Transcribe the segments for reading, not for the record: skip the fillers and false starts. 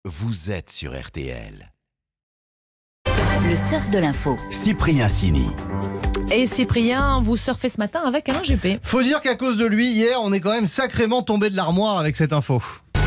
Vous êtes sur RTL. Le surf de l'info. Cyprien Sini. Et Cyprien, vous surfez ce matin avec Alain Juppé. Faut dire qu'à cause de lui, hier, on est quand même sacrément tombé de l'armoire avec cette info.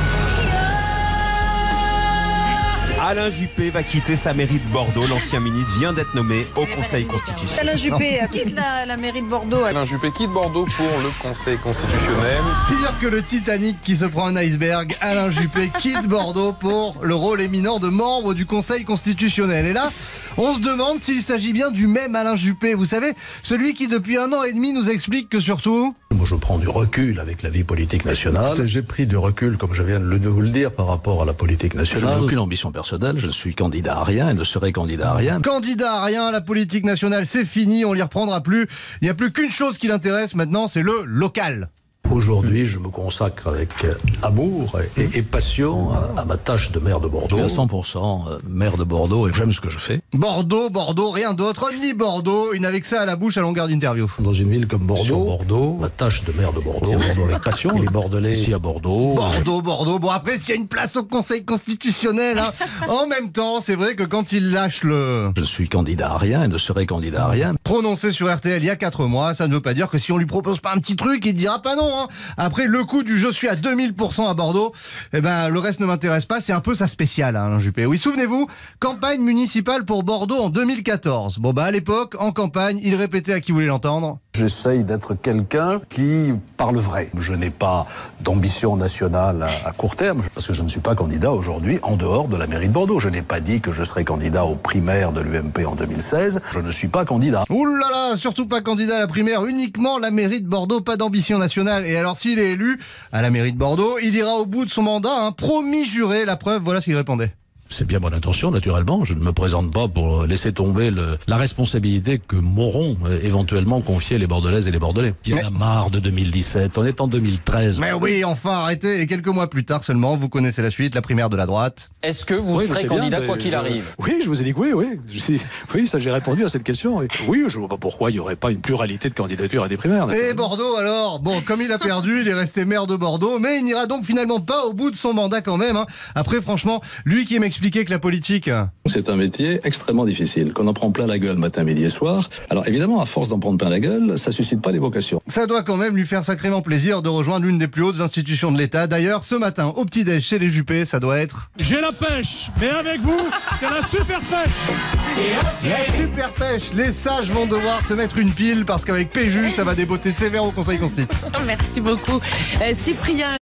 Alain Juppé va quitter sa mairie de Bordeaux. L'ancien ministre vient d'être nommé au Conseil constitutionnel. Alain Juppé quitte la mairie de Bordeaux. Alain Juppé quitte Bordeaux pour le Conseil constitutionnel. Pire que le Titanic qui se prend un iceberg, Alain Juppé quitte Bordeaux pour le rôle éminent de membre du Conseil constitutionnel. Et là, on se demande s'il s'agit bien du même Alain Juppé. Vous savez, celui qui depuis 1 an et demi nous explique que surtout... Moi, je prends du recul avec la vie politique nationale. J'ai pris du recul, comme je viens de vous le dire, par rapport à la politique nationale. Je n'ai aucune ambition personnelle, je suis candidat à rien et ne serai candidat à rien. Candidat à rien, la politique nationale, c'est fini, on l'y reprendra plus. Il n'y a plus qu'une chose qui l'intéresse maintenant, c'est le local. Aujourd'hui, je me consacre avec amour et passion à ma tâche de maire de Bordeaux. Je suis à 100% maire de Bordeaux et j'aime ce que je fais. Bordeaux, rien d'autre, only Bordeaux. Il n'avait que ça à la bouche à longueur d'interview. Dans une ville comme Bordeaux, ma tâche de maire de Bordeaux, avec passion. Les Bordelais ici à Bordeaux. Bordeaux. Bon, après, s'il y a une place au Conseil constitutionnel, hein. En même temps, c'est vrai que quand il lâche le... Je suis candidat à rien et ne serai candidat à rien. Prononcé sur RTL il y a 4 mois, ça ne veut pas dire que si on lui propose pas un petit truc, il dira pas non. Hein. Après le coup du je suis à 2000% à Bordeaux, eh ben le reste ne m'intéresse pas, c'est un peu sa spéciale, hein, Alain Juppé. Oui, souvenez-vous, campagne municipale pour Bordeaux en 2014. Bon bah à l'époque, en campagne, il répétait à qui voulait l'entendre. J'essaye d'être quelqu'un qui parle vrai. Je n'ai pas d'ambition nationale à court terme, parce que je ne suis pas candidat aujourd'hui en dehors de la mairie de Bordeaux. Je n'ai pas dit que je serais candidat aux primaires de l'UMP en 2016. Je ne suis pas candidat. Ouh là là, surtout pas candidat à la primaire, uniquement la mairie de Bordeaux, pas d'ambition nationale. Et alors s'il est élu à la mairie de Bordeaux, il ira au bout de son mandat, hein, promis juré. La preuve, voilà ce qu'il répondait. C'est bien mon intention, naturellement. Je ne me présente pas pour laisser tomber la responsabilité que m'auront éventuellement confié les Bordelaises et les Bordelais. Il y en a marre de 2017, on est en 2013. Mais oui, enfin arrêtez. Et quelques mois plus tard seulement, vous connaissez la suite, la primaire de la droite. Est-ce que vous serez candidat quoi qu'il arrive? Oui, je vous ai dit que oui. Oui, ça j'ai répondu à cette question. Oui, je ne vois pas pourquoi il n'y aurait pas une pluralité de candidatures à des primaires. Et Bordeaux alors? Bon, comme il a perdu, il est resté maire de Bordeaux, mais il n'ira donc finalement pas au bout de son mandat quand même. Hein. Après, franchement, lui qui m'expliquait que la politique... C'est un métier extrêmement difficile, qu'on en prend plein la gueule matin, midi et soir. Alors évidemment, à force d'en prendre plein la gueule, ça suscite pas les vocations. Ça doit quand même lui faire sacrément plaisir de rejoindre l'une des plus hautes institutions de l'État. D'ailleurs, ce matin, au petit-déj chez les Juppé, ça doit être... J'ai la pêche, mais avec vous, c'est la super pêche. La super pêche. Les sages vont devoir se mettre une pile parce qu'avec Péju, ça va débotter sévère au Conseil constitutionnel. Merci beaucoup, Cyprien.